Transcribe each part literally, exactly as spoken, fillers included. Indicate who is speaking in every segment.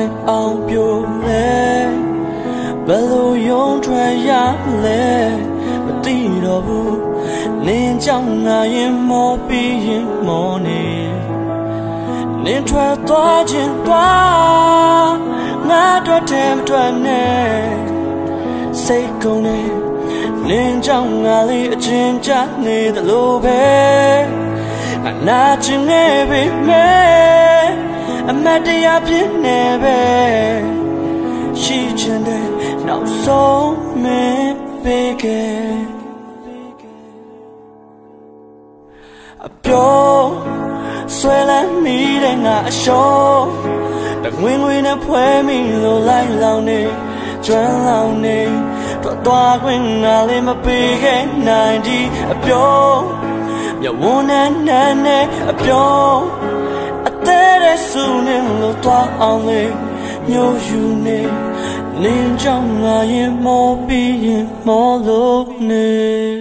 Speaker 1: နိုင်အောင်ပြိုလဲဘယ်လိုရုံးထွက်ရလဲမသိတော့ဘူးနင်းကြောင့်ငါရင်မောပြီးရင်မောနေနင်းထွက်သွားခြင်းသွားငါတို့တဲမထွက်နဲ့စိတ်ကုန်နေနင်းကြောင့်ငါလေးအချင်းချနေသလိုပဲအနာကျင်နေပြီမဲအမတ်တရားဖြစ်နေပဲရှိချင်တဲ့နောက်ဆုံးမင်းပေးခဲ့အပြောဆွဲလန်းမိတဲ့ငါအရှုံးတငွေငွေနဲ့ဖွဲမိလို့လိုက်လောင်နေကျွမ်းလောင်နေတော့သွားခွင့်ငါလေးမပေးခဲ့နိုင်ဒီအပြောမြဝန်းနဲ့နဲ့နဲ့အပြောအသေးတဲ့စုနေလို့သွားအောင်လေညို့ယူနေနင်းကြောင့်ငါရင်မောပြီးရင်မောလို့နေ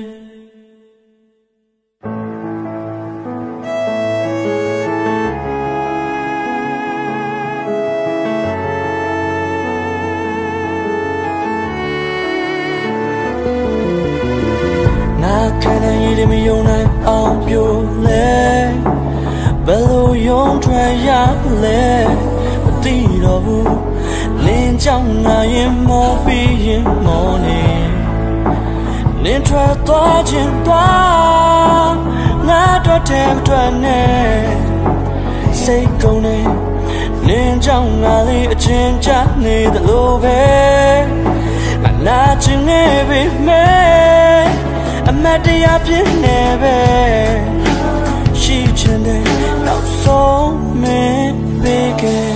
Speaker 1: ခဏရည်မယုံနိုင်အောင်ပြိုလဲဘယ်လိုရုံးထွက်ရလဲမသိတော့ဘူးလင်းကြောင့်ငါရင်မောပြီးရင်မောနေနင်းထွက်သွားခြင်းသွားငါတို့တဲမထွက်နဲ့စိတ်ကုန်နေနင်းကြောင့်ငါလေးအချင်းချနေသလိုပဲအနာကျင်နေပြီမဲအမတ်တရားဖြစ်နေပဲရှိချင်တဲ့နောက်ဆုံးမင်းပေးခဲ့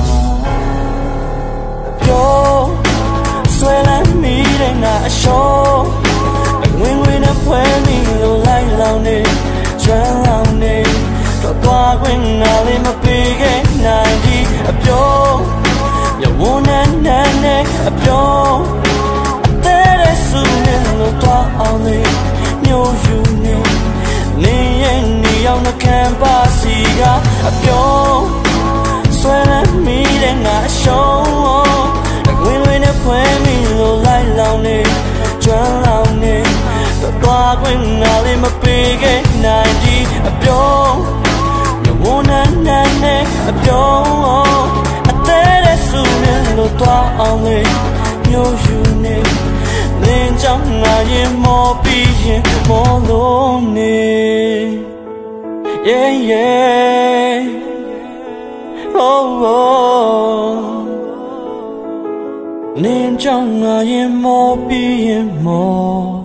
Speaker 1: ပြောဆွဲလန်းမိတဲ့ငါအရှုံးငွေငွေနဲ့ဖွဲမိလို့လိုက်လောင်နေကျွမ်းလောင်နေတော့သွားခွင့်ငါလေးမပေးခဲ့နိုင်ဒီအပြောမြဝန်းနဲ့နဲ့နဲ့အပြောအသေးတဲ့စုနေလို့သွားအောင်လေညို့ယူနေနေရင်နေအောင်နှခံပါစီကအပြောဆွဲလန်းမိတဲ့ငါအရှုံးငွေငွေနဲ့ဖွဲမိလို့လိုက်လောင်နေကျွမ်းလောင်နေတော့သွားခွင့်ငါလေးမပေးခဲ့နိုင်ဒီအပြောမြဝန်းနဲ့နဲ့နဲ့အပြောအသေးတဲ့စုနေလို့သွားအောင်လေညို့ယူနေနင်းကြောင့်ငါရင်မောပြီးရင်မောလို့နေ yeah yeah oh oh နင်းကြောင့်ငါရင်မောပြီးရင်မော